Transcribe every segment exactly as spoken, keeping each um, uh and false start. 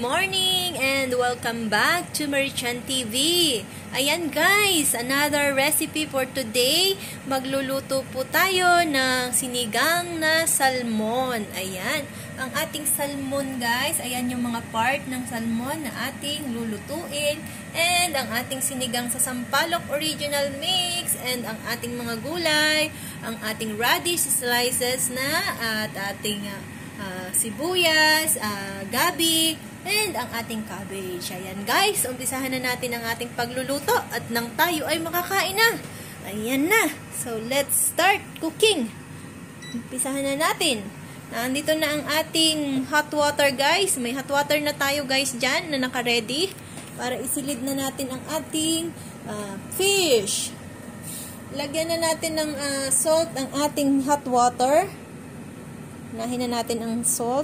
morning and welcome back to Marichan T V. Ayan guys, another recipe for today. Magluluto po tayo ng sinigang na salmon. Ayan, ang ating salmon guys, ayan yung mga part ng salmon na ating lulutuin. And ang ating sinigang sa sampalok original mix. And ang ating mga gulay, ang ating radish slices na at ating uh, Uh, sibuyas, uh, gabi, and ang ating cabbage. Ayan guys, umpisahan na natin ang ating pagluluto at nang tayo ay makakain na. Ayan na. So, let's start cooking. Umpisahan na natin. Nandito na ang ating hot water guys. May hot water na tayo guys dyan na naka-ready para isilid na natin ang ating uh, fish. Lagyan na natin ng uh, salt ang ating hot water. Nahin na natin ang salt.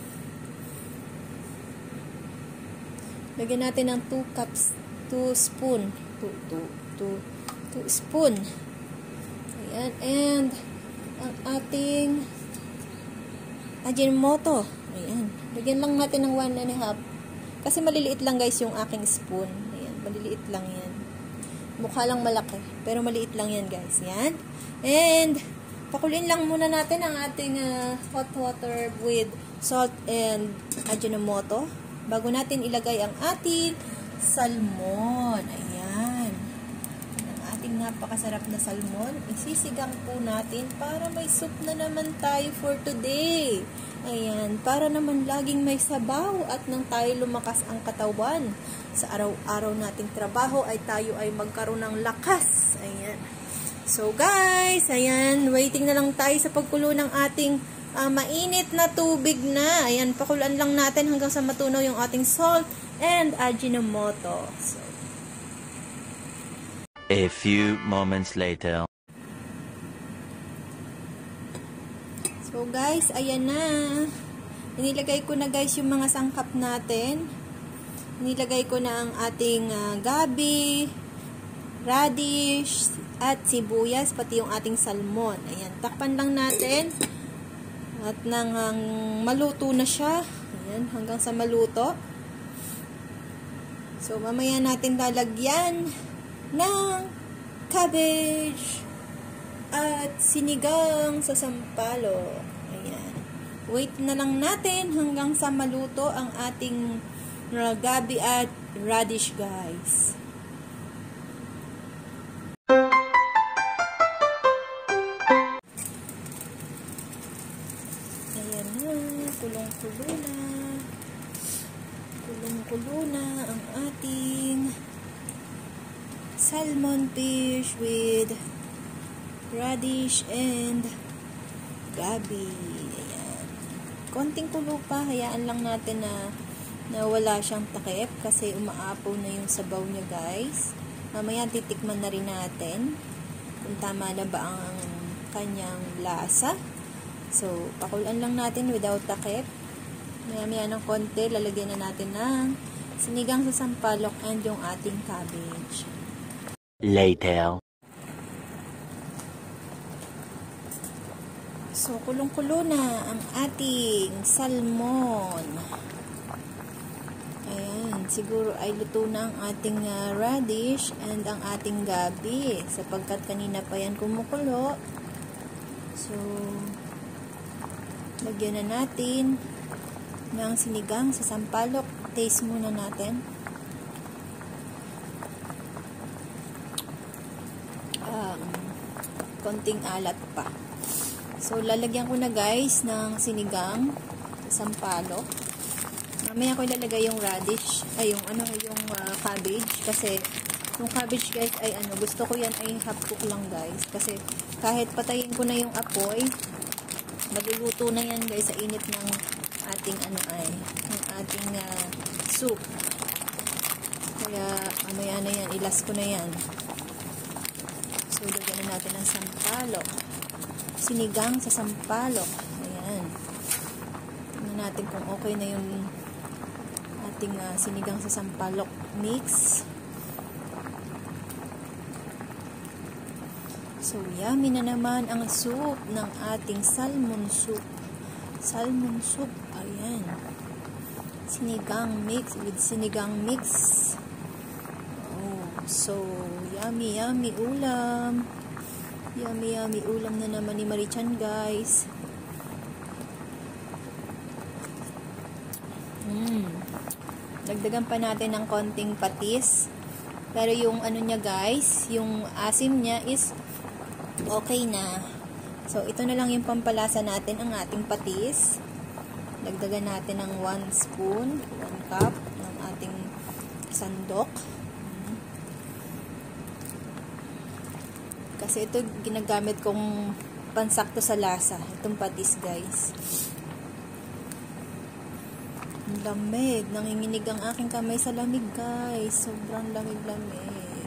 Lagyan natin ng two cups, two spoon. two spoon. Ayan. And ang ating Ajinomoto. Ayan. Lagyan lang natin ng one and a half. Kasi maliliit lang guys yung aking spoon. Ayan. Maliliit lang yan. Mukha lang malaki. Pero maliit lang yan guys. Ayan. And pakuloyin lang muna natin ang ating uh, hot water with salt and Ajinomoto bago natin ilagay ang ating salmon. Ayan. Ang ating napakasarap na salmon. Isisigang po natin para may soup na naman tayo for today. Ayan. Para naman laging may sabaw at nang tayo lumakas ang katawan sa araw-araw nating trabaho ay tayo ay magkaroon ng lakas. Ayan. So guys, ayan, waiting na lang tayo sa pagkulo ng ating uh, mainit na tubig na. Ayan, pakuluan lang natin hanggang sa matunaw yung ating salt and Ajinomoto. So, a few moments later. So guys, ayan na. Inilagay ko na guys yung mga sangkap natin. Inilagay ko na ang ating uh, gabi, radish, at sibuyas, pati yung ating salmon. Ayan, takpan lang natin. At nang um, maluto na siya. Ayan, hanggang sa maluto. So, mamaya natin lalagyan ng cabbage at sinigang sa sampalok. Ayan. Wait na lang natin hanggang sa maluto ang ating uh, gabi at radish guys. Kulong-kulo na. Kulong-kulo na ang ating salmon fish with radish and gabi. Ayan. Konting kulo pa. Hayaan lang natin na, na wala siyang takip kasi umaapaw na yung sabaw niya guys. Mamaya titikman na rin natin kung tama na ba ang kanyang lasa. So, pakulan lang natin without takip. Maya-maya ng konti, lalagyan na natin ng sinigang sa sampalok and yung ating cabbage. Later. So, kulong-kulo na ang ating salmon. Ayan, siguro ay luto na ang ating uh, radish and ang ating gabi. Sapagkat kanina pa yan kumukulo. So, lagyan na natin ng sinigang sa sampalok. Taste muna natin. Um, konting alat pa. So, lalagyan ko na guys ng sinigang sa sampalok. Mamaya ko ilalagay yung radish, ay yung ano, yung uh, cabbage. Kasi, yung cabbage guys ay ano, gusto ko yan ay half cook lang guys. Kasi, kahit patayin ko na yung apoy, maluluto na yan guys sa init ng ating ano ay ng ating uh, soup. Kaya mamaya na yan, ilas ko na yan. So lagyan na natin ng sampalok. Sinigang sa sampalok. Ayan. Tingnan natin kung okay na yung ating uh, sinigang sa sampalok mix. So, yummy na naman ang soup ng ating salmon soup. Salmon soup. Ayan. Sinigang mix with sinigang mix. Oh, so yummy, yummy ulam. Yummy, yummy ulam na naman ni Marichan, guys. Mm. Dagdagan pa natin ng konting patis. Pero yung ano niya, guys, yung asim niya is okay na. So, ito na lang yung pampalasa natin, ang ating patis. Dagdagan natin ng one spoon, one cup ng ating sandok. Kasi ito ginagamit kong pansakto sa lasa. Itong patis, guys. Ang lamig. Nanginginig ang aking kamay sa lamig, guys. Sobrang lamig-lamig.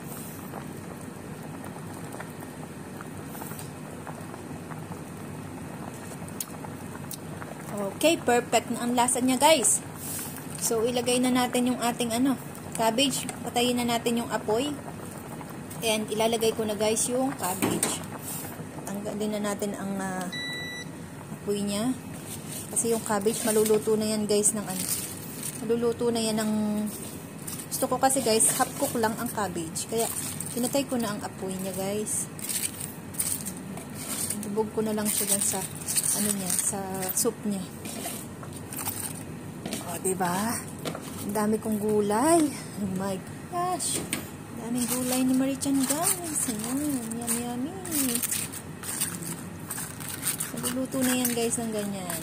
Okay, perfect na ang lasa niya, guys. So, ilagay na natin yung ating ano, cabbage. Patayin na natin yung apoy. And ilalagay ko na, guys, yung cabbage. Tanggalin na natin ang uh, apoy niya. Kasi yung cabbage, maluluto na yan, guys, ng ano. Maluluto na yan ng... Gusto ko kasi, guys, half cook lang ang cabbage. Kaya, pinatay ko na ang apoy niya, guys. Dubog ko na lang siya sa, ano niya, sa soup niya. O, diba? Ang dami kong gulay. Oh my gosh. Daming gulay ni Marichan, guys. Ayan, yummy, yummy. Nagluluto na yan, guys, ng ganyan.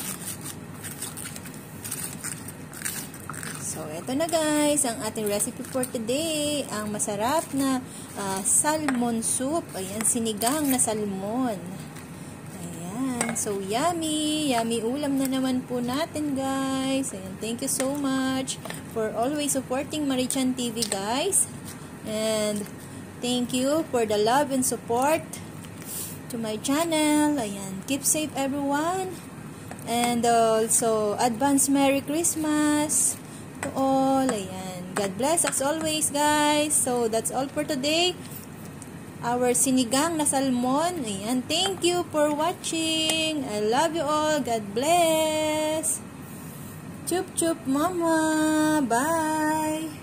So, eto na, guys, ang ating recipe for today. Ang masarap na uh, salmon soup. Ayan, sinigang na salmon. Ayan, so yummy. Yummy ulam na naman po natin, guys. Ayan, thank you so much for always supporting Marichan T V, guys. And thank you for the love and support to my channel. Ayan, keep safe, everyone. And also, advance Merry Christmas to all. Ayan, God bless as always, guys. So, that's all for today. Our sinigang na salmon. Ayan, thank you for watching. I love you all. God bless. Chup chup, mama. Bye.